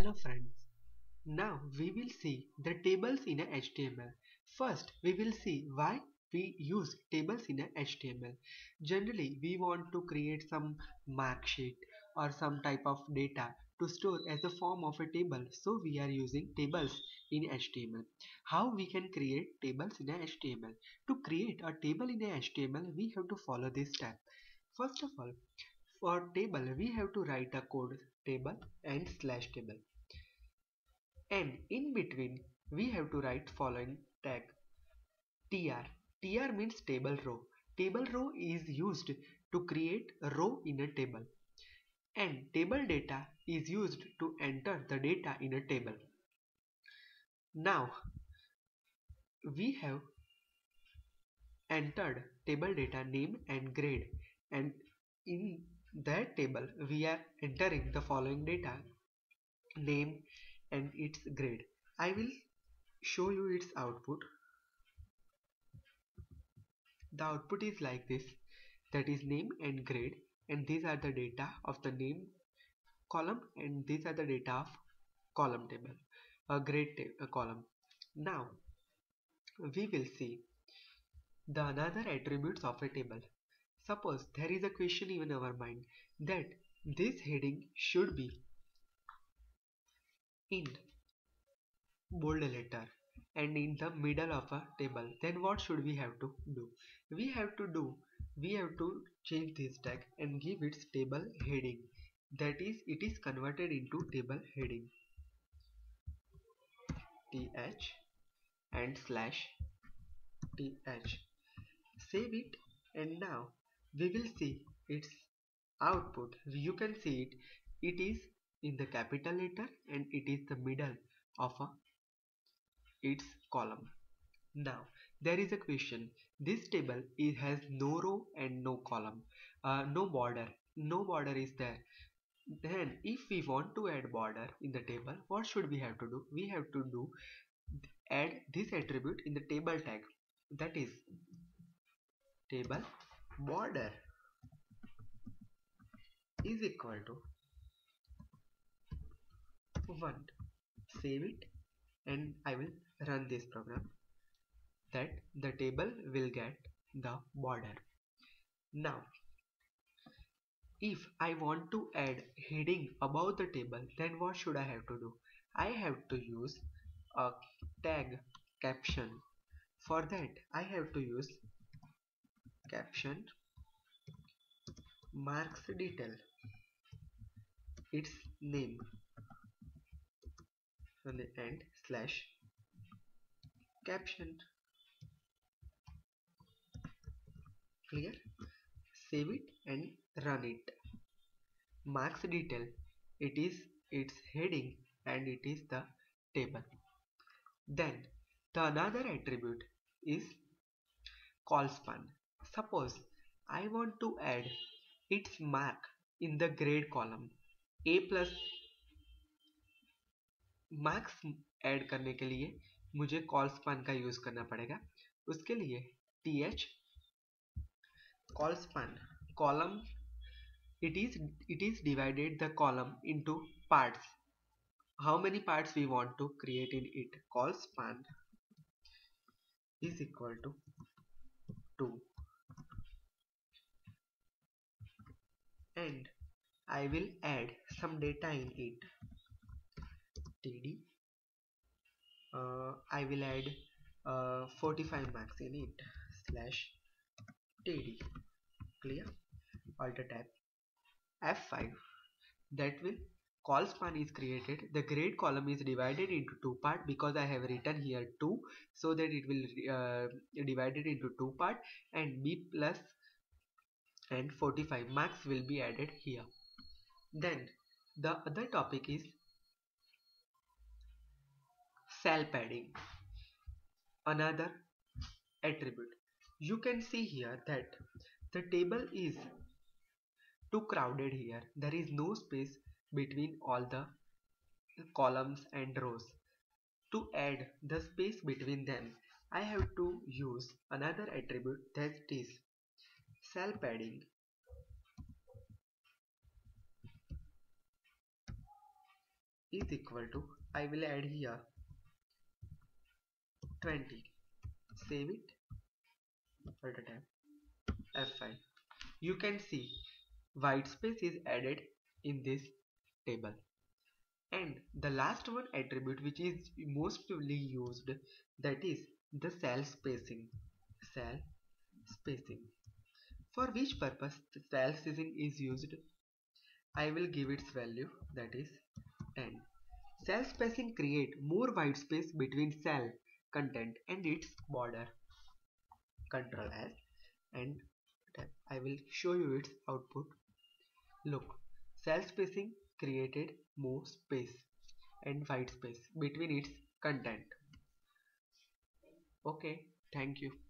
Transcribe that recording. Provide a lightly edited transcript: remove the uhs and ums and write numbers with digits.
Hello friends. Now we will see the tables in a HTML. First we will see why we use tables in a HTML. Generally we want to create some mark sheet or some type of data to store as a form of a table, so we are using tables in HTML. How we can create tables in a HTML? To create a table in a HTML we have to follow this step. First of all, for table we have to write a code table and slash table, and in between we have to write following tag tr. Tr means table row. Table row is used to create a row in a table, and table data is used to enter the data in a table. Now we have entered table data name and grade, and in that table we are entering the following data: name and its grade. I will show you its output. The output is like this, that is name and grade, and these are the data of the name column, and these are the data of column table, a grade column. Now we will see the another attributes of a table. Suppose there is a question in our mind that this heading should be in bold letter and in the middle of a table, then what should we have to do? We have to change this tag and give its table heading, that is it is converted into table heading th and slash th. Save it, and now we will see its output. You can see it is in the capital letter and it is the middle of its column. Now there is a question. This table has no row and no column, no border. No border is there. Then if we want to add border in the table, what should we have to do? We have to add this attribute in the table tag, that is table border is equal to 1. Save it, and I will run this program, that the table will get the border. Now if I want to add heading above the table, then what should I have to do? I have to use a tag caption. For that I have to use caption marks detail, its name, and slash caption. Clear? Save it and run it. Marks detail, it is its heading and it is the table. Then the another attribute is call span. Suppose I want to add its mark in the grade column. A plus marks add करने के लिए मुझे call span का use करना पड़ेगा. उसके लिए th call span column, it is divided the column into parts. How many parts we want to create in it? Call span is equal to 2, and I will add some data in it. td, I will add 45 marks in it, slash td. Clear? Alt tab F5. That will call span is created. The grade column is divided into two parts because I have written here 2, so that it will divided into two parts, and b plus and 45 marks will be added here. Then the other topic is cell padding, another attribute. You can see here that the table is too crowded here. There is no space between all the columns and rows. To add the space between them, I have to use another attribute, that is cell padding. is equal to, I will add here 20. Save it. Alt tab F5. You can see white space is added in this table. And the last one attribute which is mostly used, that is the cell spacing. Cell spacing. For which purpose the cell spacing is used? I will give its value, that is 10. Cell spacing create more white space between cell content and its border. Control S and I will show you its output. Look, cell spacing created more space and white space between its content. Okay, thank you.